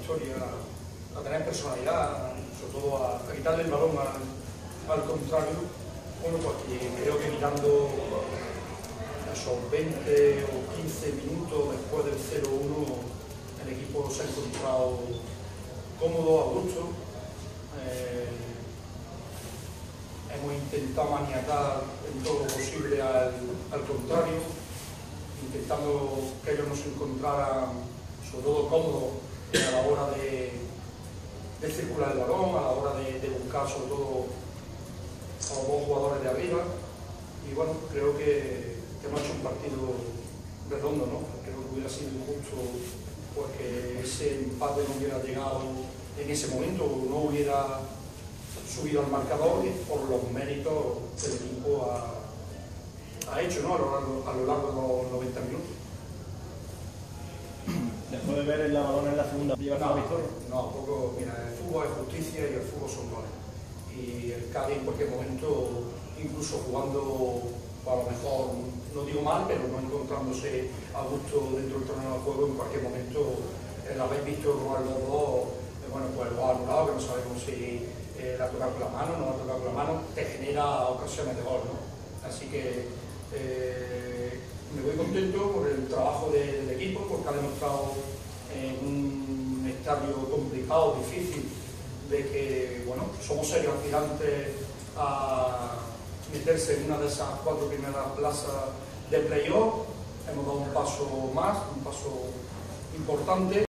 victoria, a tener personalidad, sobre todo a quitarle el balón al contrario. Bueno, pues creo que quitando esos 20 o 15 minutos después del 0-1, el equipo se ha encontrado cómodo, a gusto. Hemos intentado maniatar en todo lo posible al contrario, intentando que ellos nos encontraran, sobre todo cómodos a la hora de circular el balón, a la hora de buscar sobre todo a los dos jugadores de arriba. Y bueno, creo que hemos hecho un partido redondo, ¿no? Creo que hubiera sido injusto pues, que ese empate no hubiera llegado en ese momento, no hubiera subido al marcador por los méritos que el equipo ha hecho, ¿no? a lo largo de los 90 minutos. Después de ver el balón en la segunda, ¿llevas la victoria? No, poco, mira, el fútbol es justicia y el fútbol son goles. Y el Cádiz en cualquier momento, incluso jugando, a lo mejor, no digo mal, pero no encontrándose a gusto dentro del terreno de juego, en cualquier momento, el habéis visto robar los dos, bueno, pues lo ha anulado, que no sabemos si la ha tocado con la mano, no la ha tocado con la mano, te genera ocasiones de gol, ¿no? Así que me voy contento por el trabajo del equipo, porque ha demostrado en un estadio complicado, difícil, de que, bueno, somos serios aspirantes a meterse en una de esas 4 primeras plazas de playoff. Hemos dado un paso más, un paso importante.